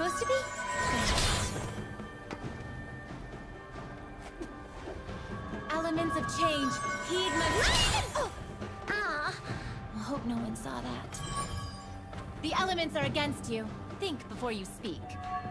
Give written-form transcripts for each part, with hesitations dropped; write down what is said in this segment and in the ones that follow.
supposed to be? Elements of change, heed my... Oh! Ah! I hope no one saw that. The elements are against you. Think before you speak.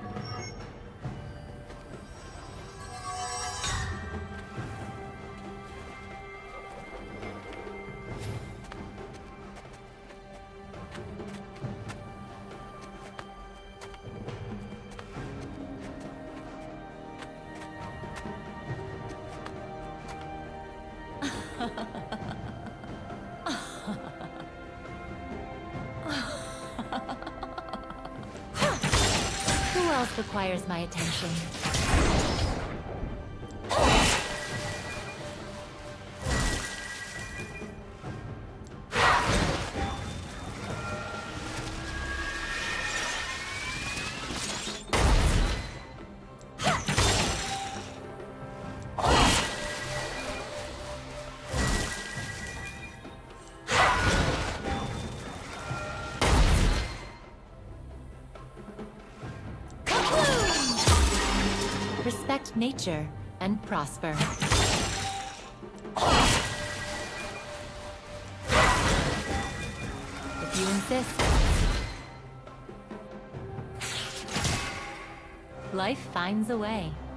Who else requires my attention? Respect nature and prosper. If you insist. Life finds a way.